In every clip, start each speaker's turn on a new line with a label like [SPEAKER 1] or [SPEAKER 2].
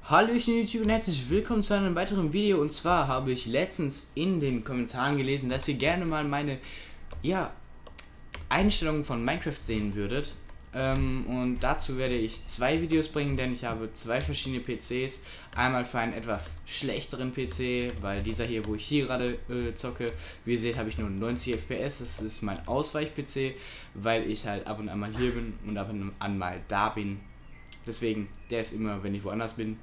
[SPEAKER 1] Hallöchen YouTube und herzlich willkommen zu einem weiteren Video. Und zwar habe ich letztens in den Kommentaren gelesen, dass ihr gerne mal meine Einstellungen von Minecraft sehen würdet. Und dazu werde ich zwei Videos bringen, denn ich habe zwei verschiedene PCs. Einmal für einen etwas schlechteren PC, weil dieser hier, wo ich hier gerade zocke, wie ihr seht, habe ich nur 90 FPS. Das ist mein Ausweich-PC, weil ich halt ab und an mal hier bin und ab und an mal da bin. Deswegen, der ist immer, wenn ich woanders bin,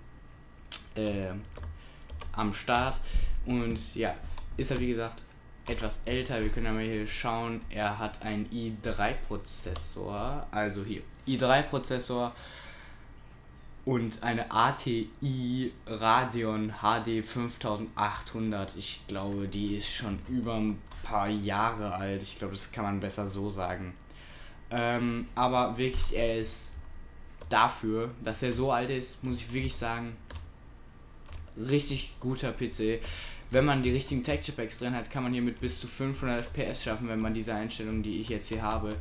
[SPEAKER 1] am Start. Und ja, ist halt wie gesagt etwas älter. Wir können ja mal hier schauen. Er hat einen i3 Prozessor, also hier i3 Prozessor und eine ATI Radeon HD 5800. Ich glaube, die ist schon über ein paar Jahre alt. Ich glaube, das kann man besser so sagen. Aber wirklich, er ist dafür, dass er so alt ist, muss ich wirklich sagen, richtig guter PC. Wenn man die richtigen Texture Packs drin hat, kann man hier mit bis zu 500 FPS schaffen, wenn man diese Einstellung, die ich jetzt hier habe,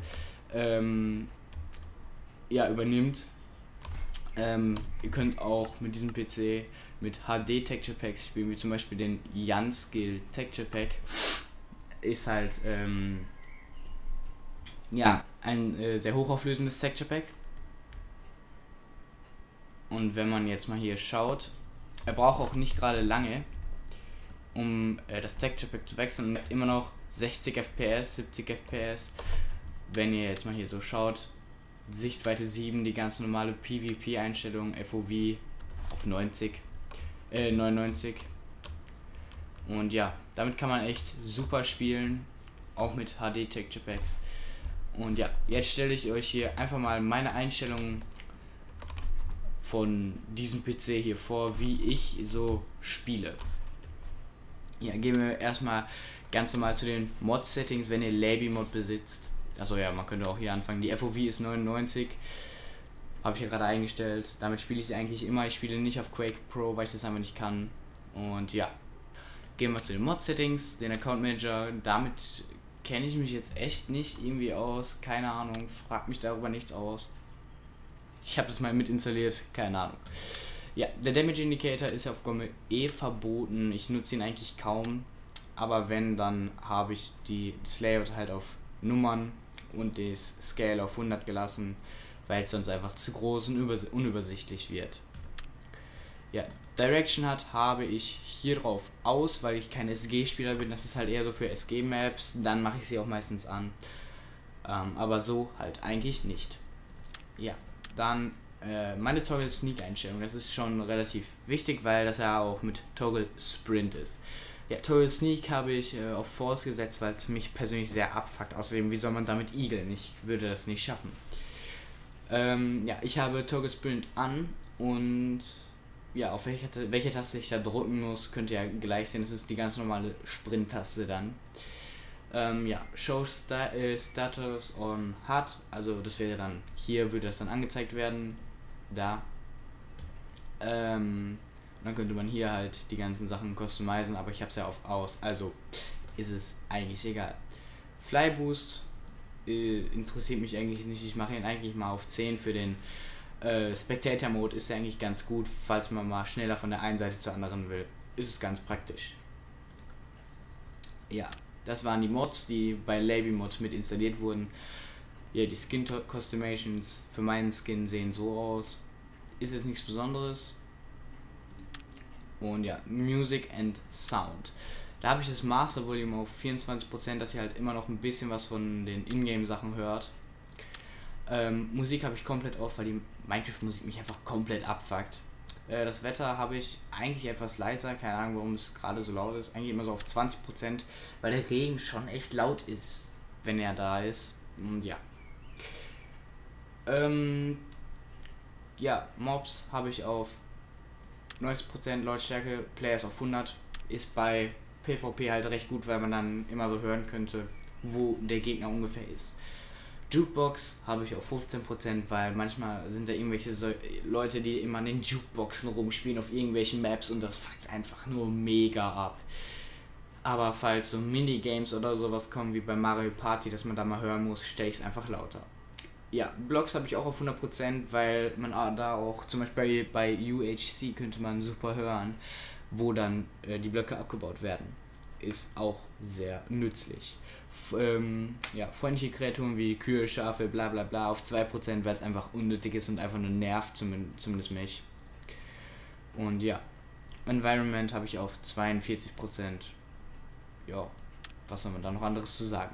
[SPEAKER 1] übernimmt. Ihr könnt auch mit diesem PC mit HD Texture Packs spielen, wie zum Beispiel den Janskill Texture Pack. Ist halt ein sehr hochauflösendes Texture Pack. Und wenn man jetzt mal hier schaut, er braucht auch nicht gerade lange, um das Texture Pack zu wechseln, und hat immer noch 60 FPS, 70 FPS. Wenn ihr jetzt mal hier so schaut, Sichtweite 7, die ganz normale PvP-Einstellung, FOV auf 99. Und ja, damit kann man echt super spielen, auch mit HD Texture Packs. Und ja, jetzt stelle ich euch hier einfach mal meine Einstellungen von diesem PC hier vor, wie ich so spiele. Ja, gehen wir erstmal ganz normal zu den Mod-Settings, wenn ihr Laby-Mod besitzt. Also ja, man könnte auch hier anfangen. Die FOV ist 99. Habe ich ja gerade eingestellt. Damit spiele ich eigentlich immer. Ich spiele nicht auf Quake Pro, weil ich das einfach nicht kann. Und ja, gehen wir zu den Mod-Settings, den Account Manager. Damit kenne ich mich jetzt echt nicht irgendwie aus. Keine Ahnung, fragt mich darüber nichts aus. Ich habe das mal mit installiert, keine Ahnung. Ja, der Damage Indicator ist ja auf GOMME verboten. Ich nutze ihn eigentlich kaum. Aber wenn, dann habe ich das Layout halt auf Nummern und das Scale auf 100 gelassen, weil es sonst einfach zu groß und unübersichtlich wird. Ja, Direction habe ich hier drauf aus, weil ich kein SG-Spieler bin. Das ist halt eher so für SG-Maps. Dann mache ich sie auch meistens an. Aber so halt eigentlich nicht. Ja. Dann meine Toggle Sneak Einstellung, das ist schon relativ wichtig, weil das ja auch mit Toggle Sprint ist. Ja, Toggle Sneak habe ich auf False gesetzt, weil es mich persönlich sehr abfuckt. Außerdem, wie soll man damit igeln? Ich würde das nicht schaffen. Ja, ich habe Toggle Sprint an und ja, auf welche Taste ich da drücken muss, könnt ihr ja gleich sehen. Das ist die ganz normale Sprint-Taste dann. Show Status on HUD, also das wäre dann, hier würde das dann angezeigt werden, da. Dann könnte man hier halt die ganzen Sachen customizen, aber ich habe es ja auf aus, also ist es eigentlich egal. Flyboost interessiert mich eigentlich nicht, ich mache ihn eigentlich mal auf 10 für den Spectator Mode, ist ja eigentlich ganz gut, falls man mal schneller von der einen Seite zur anderen will, ist es ganz praktisch. Ja. Das waren die Mods, die bei Laby-Mod mit installiert wurden. Ja, die Skin Customations für meinen Skin sehen so aus. Ist jetzt nichts Besonderes. Und ja, Music and Sound. Da habe ich das Master Volume auf 24%, dass ihr halt immer noch ein bisschen was von den Ingame-Sachen hört. Musik habe ich komplett auf, weil die Minecraft-Musik mich einfach komplett abfuckt. Das Wetter habe ich eigentlich etwas leiser, keine Ahnung, warum es gerade so laut ist, eigentlich immer so auf 20%, weil der Regen schon echt laut ist, wenn er da ist. Und ja. Mobs habe ich auf 90% Lautstärke, Players auf 100, ist bei PvP halt recht gut, weil man dann immer so hören könnte, wo der Gegner ungefähr ist. Jukebox habe ich auf 15%, weil manchmal sind da irgendwelche Leute, die immer an den Jukeboxen rumspielen auf irgendwelchen Maps und das fuckt einfach nur mega ab. Aber falls so Minigames oder sowas kommen wie bei Mario Party, dass man da mal hören muss, stelle ich es einfach lauter. Ja, Blocks habe ich auch auf 100%, weil man da auch, zum Beispiel bei UHC könnte man super hören, wo dann die Blöcke abgebaut werden. Ist auch sehr nützlich. Ja, freundliche Kreaturen wie Kühe, Schafe, bla bla bla auf 2%, weil es einfach unnötig ist und einfach nur nervt, zumindest mich. Und ja, Environment habe ich auf 42%. Ja, was soll man da noch anderes zu sagen?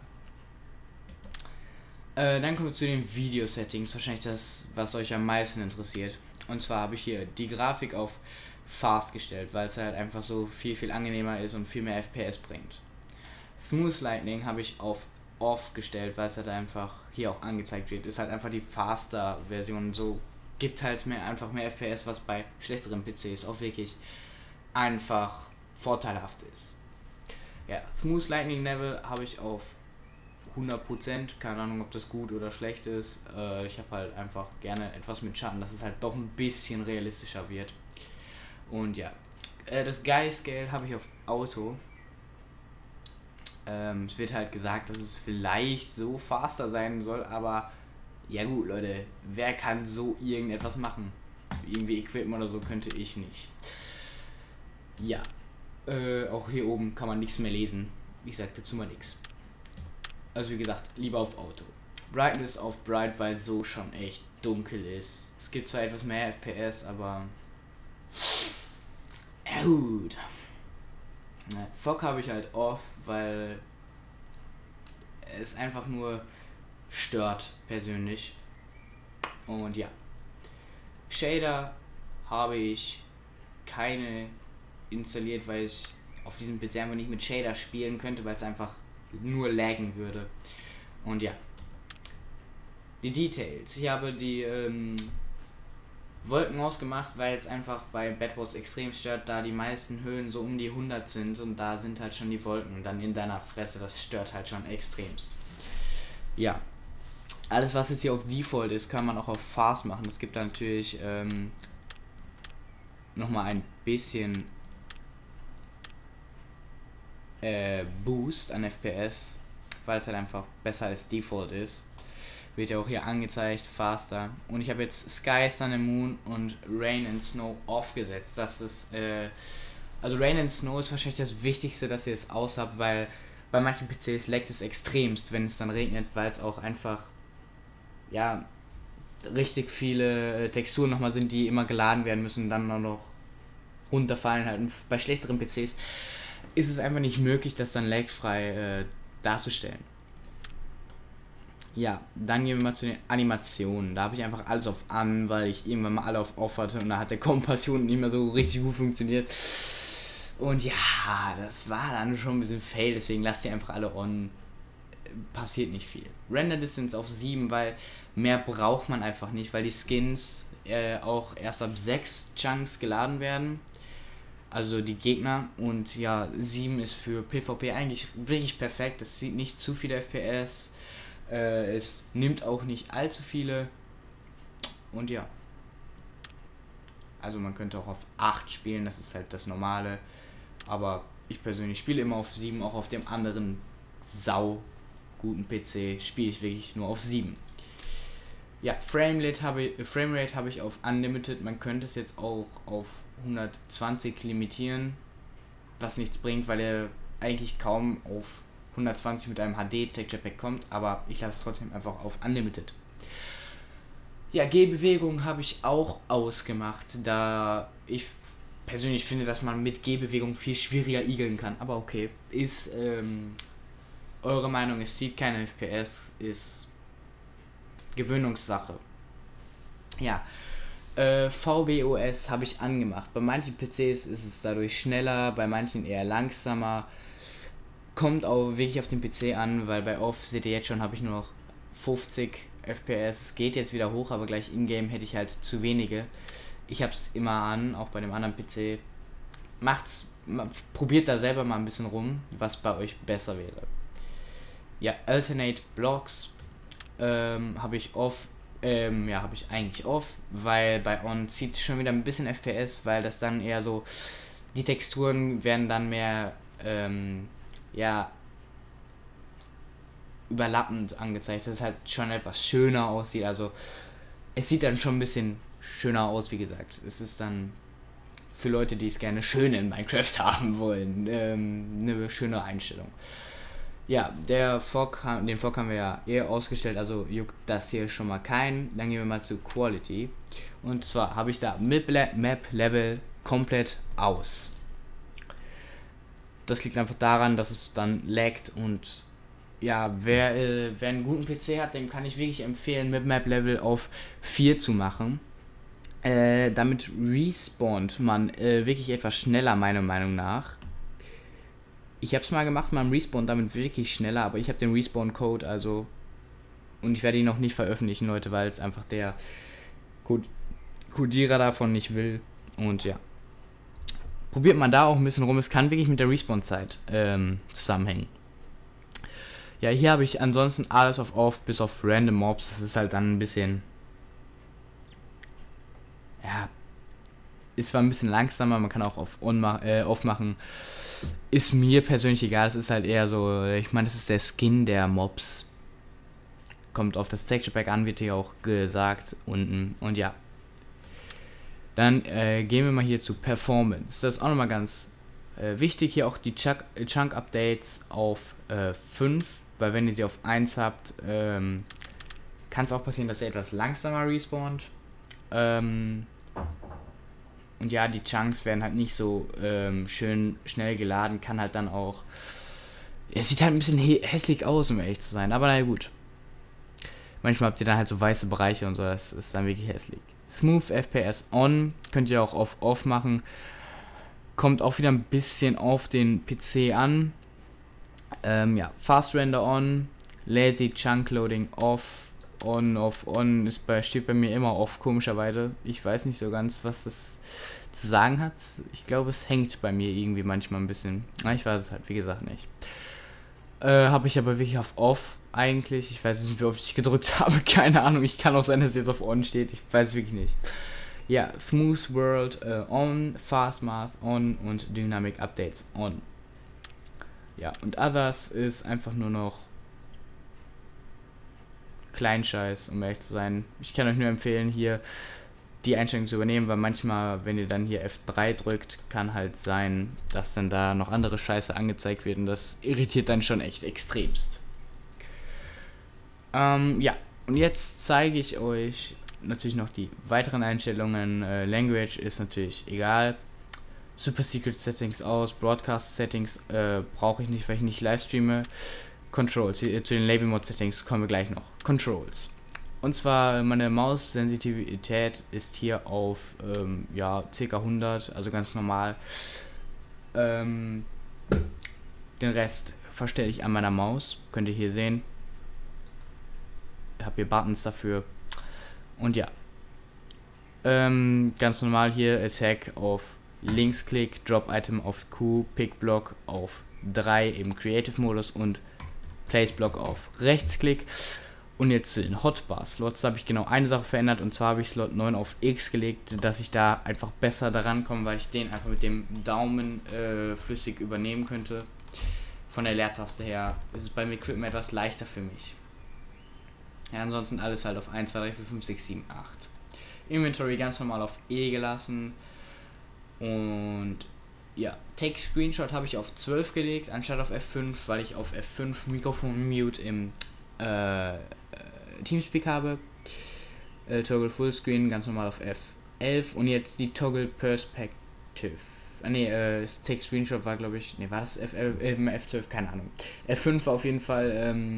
[SPEAKER 1] Dann kommen wir zu den Video-Settings, wahrscheinlich das, was euch am meisten interessiert. Und zwar habe ich hier die Grafik auf Fast gestellt, weil es halt einfach so viel angenehmer ist und viel mehr FPS bringt. Smooth Lightning habe ich auf Off gestellt, weil es halt einfach hier auch angezeigt wird. Ist halt einfach die faster Version, so gibt halt einfach mehr FPS, was bei schlechteren PCs auch wirklich einfach vorteilhaft ist. Ja, Smooth Lightning Level habe ich auf 100%, keine Ahnung, ob das gut oder schlecht ist. Ich habe halt einfach gerne etwas mit Schatten, dass es halt doch ein bisschen realistischer wird. Und ja, das Guy Scale habe ich auf Auto. Es wird halt gesagt, dass es vielleicht so faster sein soll, aber ja gut, Leute, wer kann so irgendetwas machen? Irgendwie Equipment oder so könnte ich nicht. Ja, auch hier oben kann man nichts mehr lesen. Ich sag dazu mal nichts. Also wie gesagt, lieber auf Auto. Brightness auf Bright, weil so schon echt dunkel ist. Es gibt zwar etwas mehr FPS, aber gut. Fog habe ich halt off, weil es einfach nur stört persönlich. Und ja. Shader habe ich keine installiert, weil ich auf diesem PC einfach nicht mit Shader spielen könnte, weil es einfach nur laggen würde. Und ja. Die Details. Ich habe die Wolken ausgemacht, weil es einfach bei Bed Wars extrem stört, da die meisten Höhen so um die 100 sind und da sind halt schon die Wolken dann in deiner Fresse. Das stört halt schon extremst. Ja. Alles, was jetzt hier auf Default ist, kann man auch auf Fast machen. Es gibt da natürlich nochmal ein bisschen Boost an FPS, weil es halt einfach besser als Default ist. Wird ja auch hier angezeigt, faster. Und ich habe jetzt Sky, Sun and Moon und Rain and Snow aufgesetzt. Das ist, also Rain and Snow ist wahrscheinlich das Wichtigste, dass ihr es aus habt, weil bei manchen PCs laggt es extremst, wenn es dann regnet, weil es auch einfach, ja, richtig viele Texturen nochmal sind, die immer geladen werden müssen und dann auch noch runterfallen halt. Und bei schlechteren PCs ist es einfach nicht möglich, das dann lagfrei darzustellen. Ja, dann gehen wir mal zu den Animationen. Da habe ich einfach alles auf an, weil ich irgendwann mal alle auf off hatte und da hat der Kompassion nicht mehr so richtig gut funktioniert. Und ja, das war dann schon ein bisschen fail, deswegen lasst ihr einfach alle on. Passiert nicht viel. Render Distance auf 7, weil mehr braucht man einfach nicht, weil die Skins auch erst ab 6 Chunks geladen werden. Also die Gegner. Und ja, 7 ist für PvP eigentlich wirklich perfekt. Es sieht nicht zu viele FPS. Es nimmt auch nicht allzu viele. Und ja. Also man könnte auch auf 8 spielen, das ist halt das Normale. Aber ich persönlich spiele immer auf 7, auch auf dem anderen guten PC spiele ich wirklich nur auf 7. Ja, Framerate habe ich auf Unlimited. Man könnte es jetzt auch auf 120 limitieren, was nichts bringt, weil er eigentlich kaum auf 120 mit einem HD-Texture Pack kommt, aber ich lasse es trotzdem einfach auf Unlimited. Ja, Gehbewegung habe ich auch ausgemacht, da ich persönlich finde, dass man mit Gehbewegung viel schwieriger igeln kann, aber okay, ist eure Meinung, es sieht keine FPS, ist Gewöhnungssache. Ja, VBOS habe ich angemacht. Bei manchen PCs ist es dadurch schneller, bei manchen eher langsamer. Kommt auch wirklich auf den PC an, weil bei Off, seht ihr jetzt schon, habe ich nur noch 50 FPS. Es geht jetzt wieder hoch, aber gleich in-game hätte ich halt zu wenige. Ich habe es immer an, auch bei dem anderen PC. Probiert da selber mal ein bisschen rum, was bei euch besser wäre. Ja, Alternate Blocks habe ich off. Habe ich eigentlich off, weil bei On zieht schon wieder ein bisschen FPS, weil das dann eher so, die Texturen werden dann mehr, überlappend angezeigt, dass es halt schon etwas schöner aussieht. Also es sieht dann schon ein bisschen schöner aus, wie gesagt. Es ist dann für Leute, die es gerne schön in Minecraft haben wollen, eine schöne Einstellung. Ja, den Fog haben wir ja eher ausgestellt, also juckt das hier schon mal keinen. Dann gehen wir mal zu Quality. Und zwar habe ich da Map Level komplett aus. Das liegt einfach daran, dass es dann laggt und ja, wer einen guten PC hat, dem kann ich wirklich empfehlen, mit Map Level auf 4 zu machen. Damit respawnt man wirklich etwas schneller, meiner Meinung nach. Ich habe es mal gemacht, man respawnt damit wirklich schneller, aber ich habe den Respawn-Code, also, und ich werde ihn noch nicht veröffentlichen, Leute, weil es einfach der Codierer davon nicht will. Und ja, probiert man da auch ein bisschen rum, es kann wirklich mit der Respawn-Zeit zusammenhängen. Ja, hier habe ich ansonsten alles auf Off, bis auf Random Mobs, das ist halt dann ein bisschen, ja, ist zwar ein bisschen langsamer, man kann auch auf Off machen. Ist mir persönlich egal, es ist halt eher so, ich meine, das ist der Skin der Mobs. Kommt auf das Texture Pack an, wird hier auch gesagt unten. Und ja. Dann gehen wir mal hier zu Performance. Das ist auch nochmal ganz wichtig, hier auch die Chunk Updates auf 5, weil wenn ihr sie auf 1 habt, kann es auch passieren, dass er etwas langsamer respawnt. Und ja, die Chunks werden halt nicht so schön schnell geladen, kann halt dann auch... Es sieht halt ein bisschen hässlich aus, um ehrlich zu sein, aber naja, gut. Manchmal habt ihr dann halt so weiße Bereiche und so, das ist dann wirklich hässlich. Smooth FPS on, könnt ihr auch auf Off machen. Kommt auch wieder ein bisschen auf den PC an. Ja, Fast Render on, lädt die Chunk Loading off. On, off, on steht bei mir immer off, komischerweise. Ich weiß nicht so ganz, was das zu sagen hat. Ich glaube, es hängt bei mir irgendwie manchmal ein bisschen. Ich weiß es halt, wie gesagt, nicht. Habe ich aber wirklich auf off eigentlich. Ich weiß nicht, wie oft ich gedrückt habe. Keine Ahnung. Ich kann auch sein, dass es jetzt auf on steht. Ich weiß wirklich nicht. Ja, Smooth World on, Fast Math on und Dynamic Updates on. Ja, und Others ist einfach nur noch Kleinscheiß, um ehrlich zu sein. Ich kann euch nur empfehlen, hier die Einstellung zu übernehmen, weil manchmal, wenn ihr dann hier F3 drückt, kann halt sein, dass dann da noch andere Scheiße angezeigt wird und das irritiert dann schon echt extremst. Ja, und jetzt zeige ich euch natürlich noch die weiteren Einstellungen. Language ist natürlich egal. Super Secret Settings aus, Broadcast Settings brauche ich nicht, weil ich nicht live streame. Controls, zu den Label Mod Settings kommen wir gleich noch. Controls. Und zwar meine Maus-Sensitivität ist hier auf ja, ca. 100, also ganz normal. Den Rest verstelle ich an meiner Maus, könnt ihr hier sehen. Ich habe hier Buttons dafür. Und ja. Ganz normal hier Attack auf Linksklick, Drop Item auf Q, Pick Block auf 3 im Creative Modus und Place Block auf Rechtsklick. Und jetzt zu den Hotbar Slots habe ich genau eine Sache verändert, und zwar habe ich Slot 9 auf X gelegt, dass ich da einfach besser daran komme, weil ich den einfach mit dem Daumen flüssig übernehmen könnte. Von der Leertaste her ist es beim Equipment etwas leichter für mich. Ja, ansonsten alles halt auf 1, 2, 3, 4, 5, 6, 7, 8. Inventory ganz normal auf E gelassen. Und ja, Take Screenshot habe ich auf 12 gelegt, anstatt auf F5, weil ich auf F5 Mikrofon Mute im Teamspeak habe. Toggle Fullscreen ganz normal auf F11 und jetzt die Toggle Perspective. Das Take Screenshot war, glaube ich, war das F12, keine Ahnung. F5 war auf jeden Fall,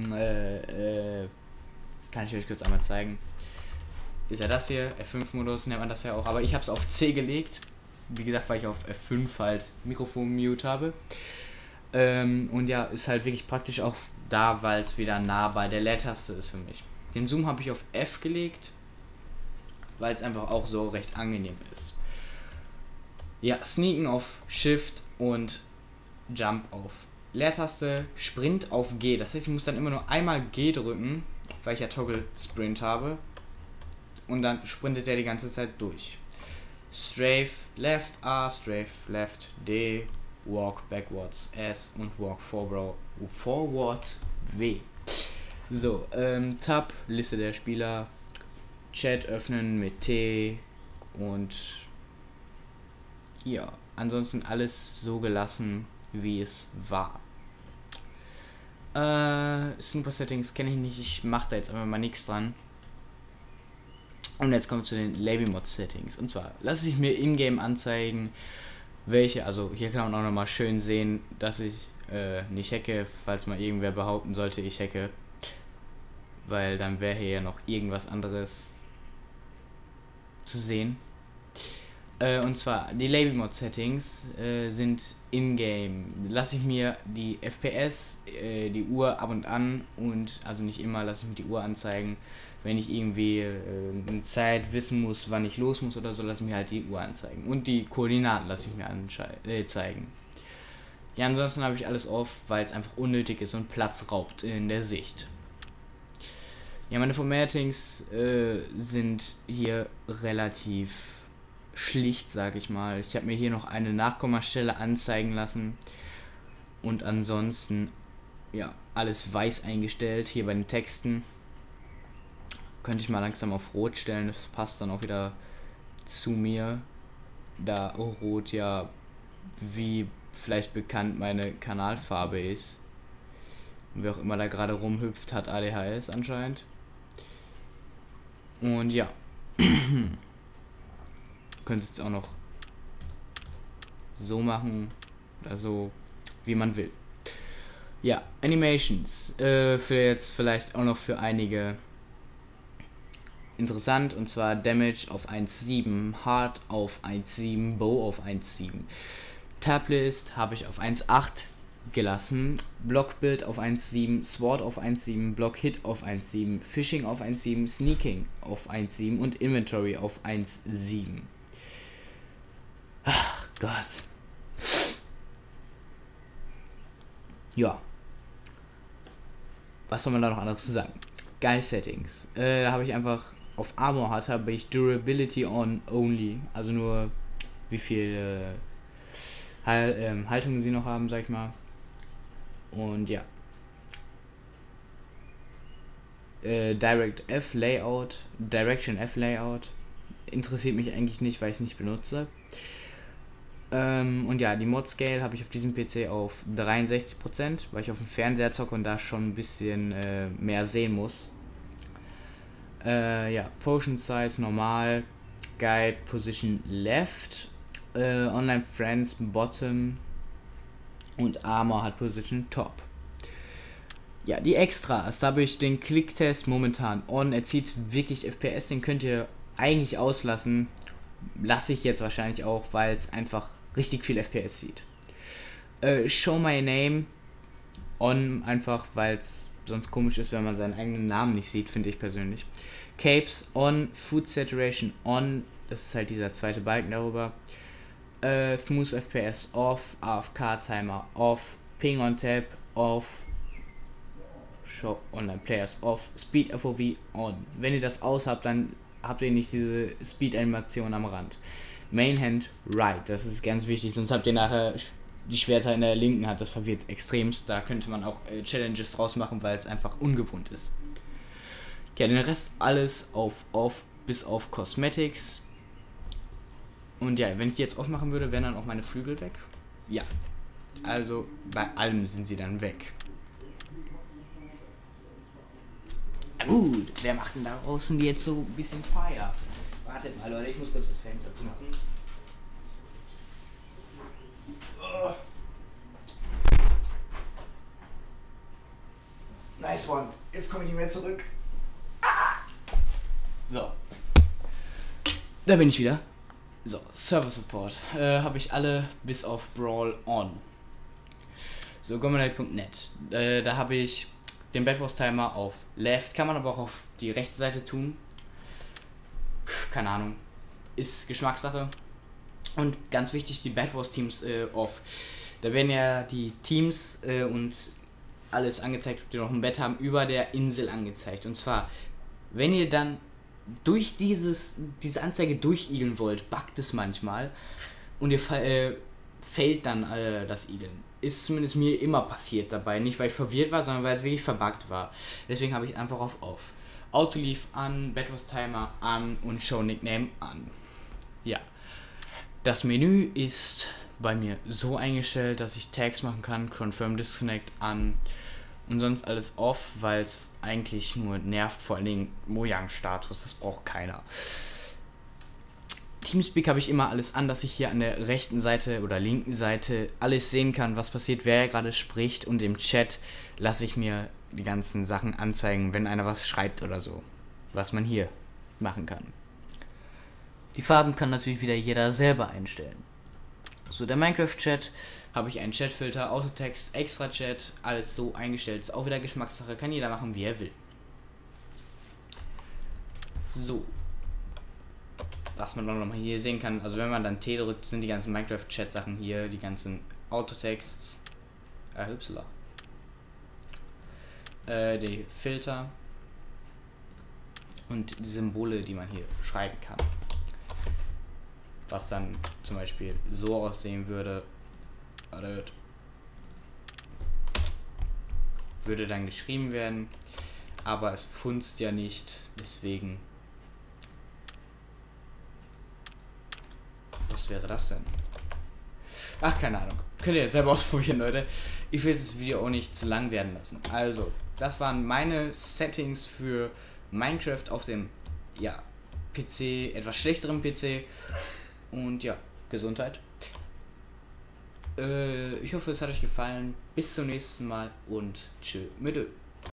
[SPEAKER 1] kann ich euch kurz einmal zeigen. Ist ja das hier, F5-Modus nennt man das ja auch, aber ich habe es auf C gelegt. Wie gesagt, weil ich auf F5 halt Mikrofon-Mute habe. Und ja, ist halt wirklich praktisch auch da, weil es wieder nah bei der Leertaste ist für mich. Den Zoom habe ich auf F gelegt, weil es einfach auch so recht angenehm ist. Ja, Sneaken auf Shift und Jump auf Leertaste, Sprint auf G. Das heißt, ich muss dann immer nur einmal G drücken, weil ich ja Toggle Sprint habe. Und dann sprintet er die ganze Zeit durch. Strafe Left A, Strafe Left D, Walk Backwards S und Walk Forwards W. So, Tab, Liste der Spieler, Chat öffnen mit T und ja, ansonsten alles so gelassen, wie es war. Snooper Settings kenne ich nicht, ich mache da jetzt einfach mal nichts dran. Und jetzt kommt zu den LabyMod Settings. Und zwar lasse ich mir in-game anzeigen, welche, also hier kann man auch nochmal schön sehen, dass ich nicht hacke, falls mal irgendwer behaupten sollte, ich hacke. Weil dann wäre hier ja noch irgendwas anderes zu sehen. Und zwar die LabyMod Settings sind in-game. Lasse ich mir die FPS, die Uhr ab und an und also nicht immer lasse ich mir die Uhr anzeigen. Wenn ich irgendwie eine Zeit wissen muss, wann ich los muss oder so, lasse ich mir halt die Uhr anzeigen. Und die Koordinaten lasse ich mir zeigen. Ja, ansonsten habe ich alles off, weil es einfach unnötig ist und Platz raubt in der Sicht. Ja, meine Formattings sind hier relativ schlicht, sag ich mal. Ich habe mir hier noch eine Nachkommastelle anzeigen lassen und ansonsten ja alles weiß eingestellt. Hier bei den Texten könnte ich mal langsam auf Rot stellen, das passt dann auch wieder zu mir, da Rot ja, wie vielleicht bekannt, meine Kanalfarbe ist. Und wer auch immer da gerade rumhüpft, hat ADHS anscheinend. Und ja. Könnt es jetzt auch noch so machen oder so, wie man will. Ja, Animations. Für jetzt vielleicht auch noch für einige interessant, und zwar Damage auf 1.7, Hard auf 1.7, Bow auf 1.7. Tablist habe ich auf 1.8 gelassen, Blockbuild auf 1.7, Sword auf 1.7, Block Hit auf 1.7, Fishing auf 1.7, Sneaking auf 1.7 und Inventory auf 1.7. Ach Gott. Ja. Was soll man da noch anderes zu sagen? Guy Settings. Da habe ich einfach auf Armor habe ich Durability on only. Also nur wie viel Haltung sie noch haben, sag ich mal. Und ja. Direction F Layout. Interessiert mich eigentlich nicht, weil ich es nicht benutze. Und ja, die Mod Scale habe ich auf diesem PC auf 63%, weil ich auf dem Fernseher zocke und da schon ein bisschen mehr sehen muss. Ja, Potion Size normal, Guide Position Left, Online Friends Bottom und Armor hat Position Top. Ja, die Extras, da habe ich den Klicktest momentan on, er zieht wirklich FPS, den könnt ihr eigentlich auslassen, lasse ich jetzt wahrscheinlich auch, weil es einfach richtig viel FPS sieht. Show My Name on, einfach weil es sonst komisch ist, wenn man seinen eigenen Namen nicht sieht, finde ich persönlich. Capes on, Food Saturation on, das ist halt dieser zweite Balken darüber. Smooth FPS off, AFK Timer off, Ping on Tap off, Show Online Players off, Speed FOV on. Wenn ihr das aus habt, dann habt ihr nicht diese Speed Animation am Rand. Main Hand Right, das ist ganz wichtig, sonst habt ihr nachher die Schwerter in der linken Hand, das verwirrt extremst. Da könnte man auch Challenges draus machen, weil es einfach ungewohnt ist. Ja, den Rest alles auf Off bis auf Cosmetics. Und ja, wenn ich die jetzt off machen würde, wären dann auch meine Flügel weg. Ja, also bei allem sind sie dann weg. Na gut, wer macht denn da draußen jetzt so ein bisschen Feier? Wartet mal, Leute, ich muss kurz das Fenster zu machen. Oh. Nice one. Jetzt komme ich nicht mehr zurück. So. Da bin ich wieder. So, Server Support. Habe ich alle bis auf Brawl on. So, Gomonite.net. Da habe ich den Bad Wars Timer auf Left. Kann man aber auch auf die rechte Seite tun. Keine Ahnung. Ist Geschmackssache. Und ganz wichtig, die Bad Wars Teams off. Da werden ja die Teams und alles angezeigt, ob die noch ein Bett haben, über der Insel angezeigt. Und zwar, wenn ihr dann durch diese Anzeige durchigeln wollt, buggt es manchmal und ihr fällt dann das Idle. Ist zumindest mir immer passiert dabei. Nicht weil ich verwirrt war, sondern weil es wirklich verbuggt war. Deswegen habe ich einfach auf Off. Autoleave an, Bedwars Timer an und Show Nickname an. Ja. Das Menü ist bei mir so eingestellt, dass ich Tags machen kann, Confirm Disconnect an und sonst alles off, weil es eigentlich nur nervt, vor allen Dingen Mojang-Status, das braucht keiner. Teamspeak habe ich immer alles an, dass ich hier an der rechten Seite oder linken Seite alles sehen kann, was passiert, wer gerade spricht, und im Chat lasse ich mir die ganzen Sachen anzeigen, wenn einer was schreibt oder so, was man hier machen kann. Die Farben kann natürlich wieder jeder selber einstellen. So, der Minecraft-Chat habe ich einen Chatfilter, Autotext, Extra-Chat, alles so eingestellt. Ist auch wieder Geschmackssache, kann jeder machen, wie er will. So. Was man noch mal hier sehen kann, also wenn man dann T drückt, sind die ganzen Minecraft-Chat-Sachen hier, die ganzen Autotexts, die Filter und die Symbole, die man hier schreiben kann. Was dann zum Beispiel so aussehen würde, würde dann geschrieben werden, aber es funzt ja nicht, deswegen. Was wäre das denn? Ach, keine Ahnung. Könnt ihr selber ausprobieren, Leute. Ich will das Video auch nicht zu lang werden lassen. Also, das waren meine Settings für Minecraft auf dem, ja, PC, etwas schlechteren PC. Und ja, Gesundheit. Ich hoffe, es hat euch gefallen. Bis zum nächsten Mal und tschö mit Ö.